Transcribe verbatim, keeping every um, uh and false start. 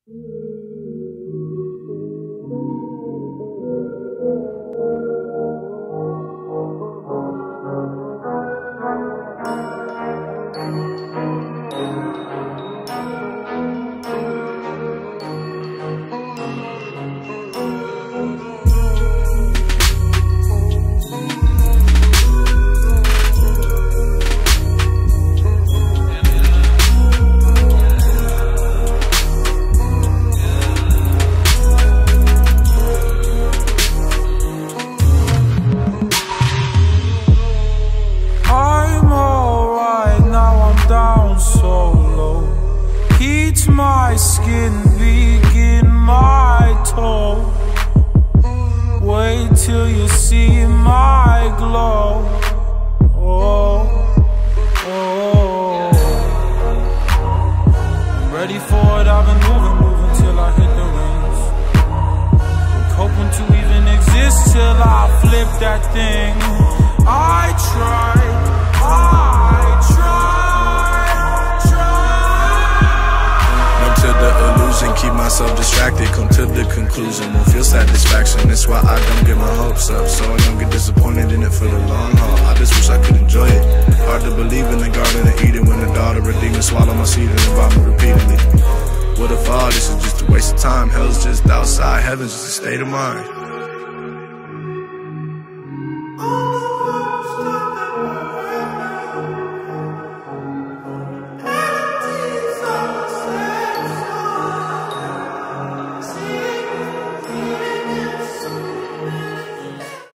My skin, begin my toe. Wait till you see my glow. Oh, oh. I'm ready for it, I've been moving, moving till I hit the rings. Been hoping to even exist till I flip that thing. I tried, I tried. To the illusion, keep myself distracted, come to the conclusion, won't feel satisfaction. That's why I don't get my hopes up, so I don't get disappointed in it for the long haul. I just wish I could enjoy it. Hard to believe in the Garden of Eden when the daughter of demons swallow my seed and vomit repeatedly. What if all this is just a waste of time? Hell's just outside, heaven's just a state of mind.